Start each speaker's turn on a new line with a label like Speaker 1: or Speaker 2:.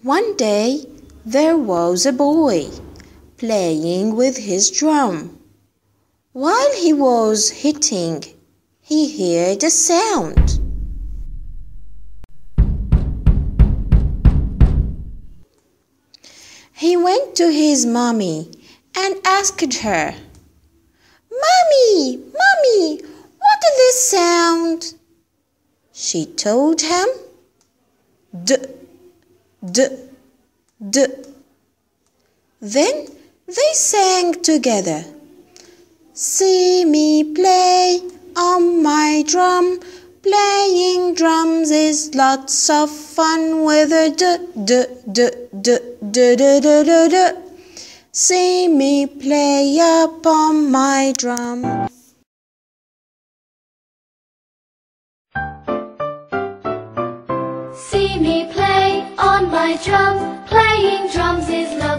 Speaker 1: One day there was a boy playing with his drum. While he was hitting, he heard a sound. He went to his mommy and asked her, "Mommy, Mommy, what is this sound?" She told him, "D, d, d." Then they sang together, "See me play on my drum. Playing drums is lots of fun with a d, d, d, d, d, d, d, d, d. See me play upon my drum."
Speaker 2: See me play on my drum. Playing drums is